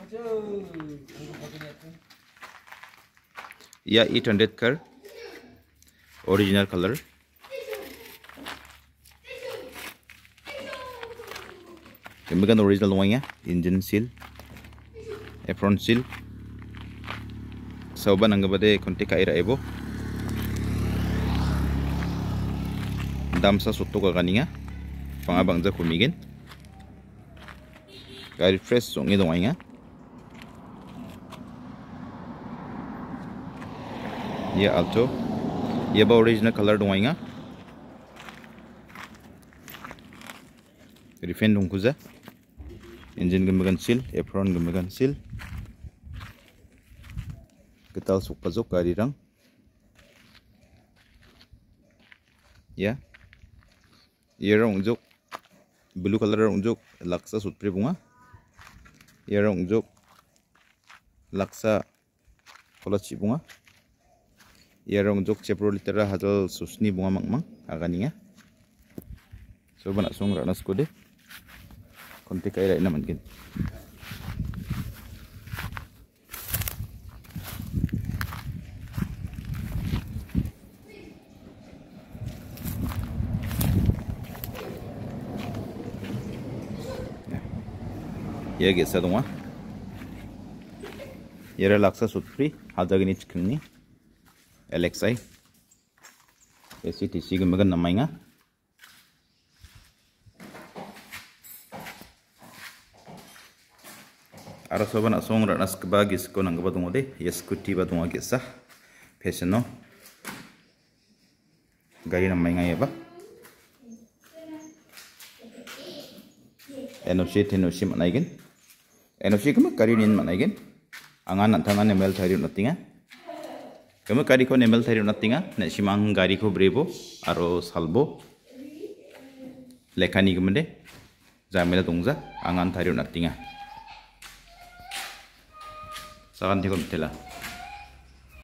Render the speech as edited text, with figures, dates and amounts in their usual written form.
या 800 car original color. Demikian original semuanya, engine seal, apron seal. Sauban ang gabade konti kaira ebo. Dam sa suto ka kaninga. Pangabang za kumigin. Gari fresh song idong nga. Ya Alto. Ya ba original color dong nga. Refend dong kuza. Engine gemikan seal, apron gemikan seal. Ketal suk gari rang. Ya. Ia unjuk blue color unjuk laksa sutri bunga. Ia unjuk laksa kolachi bunga. Ia unjuk cepro litera hadal susni bunga mangmang aganinya. So banak sung ranas kode. Konti kaira ina mungkin. Ya gesa dong ya laksa sutri hadagini cikni LXI SCTC gemagan namanya ara soban asong ranas kebagis ko nang gabadong ode yes kuti badong agesa fashion no gari namanya ya ba NOC manaigin NOC kama kari nin manaigin angan nantangan nemel thari natinga kama kari ko nemel thari natinga ne simang gari ko brevo aro salbo lekani gemende jamela dongza angan thari natinga sakan tikon tela